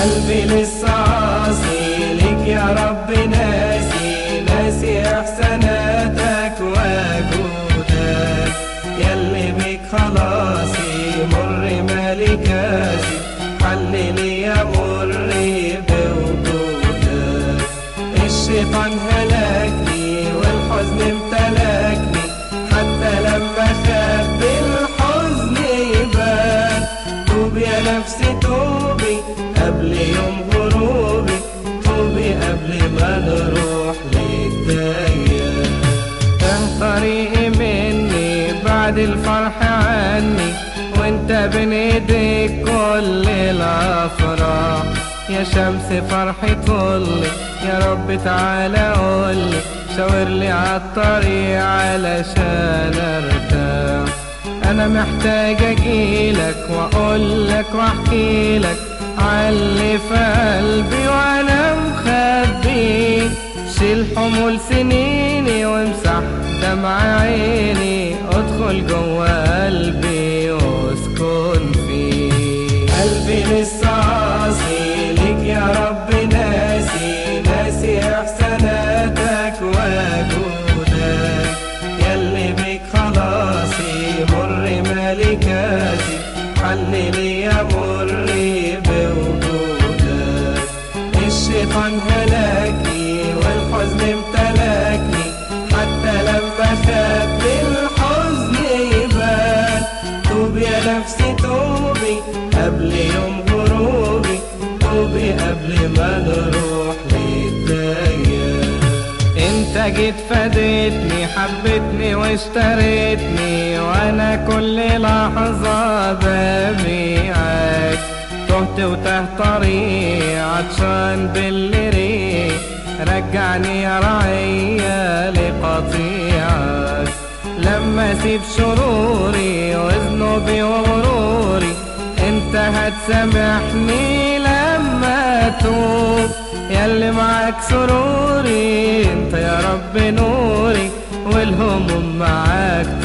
قلبي لسه عاصي ليك يا رب، ناسي احساناتك وجودك، ياللي بيك خلاصي مر مالي كاسي، حللي يا مر بوجودك. الشيطان هلكني والحزن امتلكني، حتى لما خاف الحزن يبان. توبي يا نفسي توبي قبل يوم غروبي، توبي قبل ما نروح للديان. كان طريقي مني بعد الفرح عني، وانت بين ايديك كل الافراح. يا شمس فرحي طلي يا رب تعالى قولي، شاورلي عالطريق علشان ارتاح. انا محتاج اجيلك واقولك واحكيلك عاللي في قلبي وانا مخبيه. شيل حمول سنيني وامسح دمع عيني، ادخل جوا قلبي واسكن فيه. قلبي لسه عاصي ليك يا رب، ناسي احساناتك وجودك، ياللي بيك خلاصي مر مالي كاسي، حللي يا مر بوجودك. الشيطان هلكني والحزن امتلكني، حتى لما خاف الحزن يبان. توبي يا نفسي توبي قبل يوم غروبي، توبي قبل ما نروح للديان. انت جيت فادتني حبتني واشتريتني، وانا كل لحظة ببيعك. تهت وتاه طريق عطشان بالريق، رجعني يا رعية لقطيعك. لما اسيب شروري وذنوبي وغروري، انت هتسامحني لما اتوب. ياللي معاك سروري انت يا رب نوري، والهموم معاك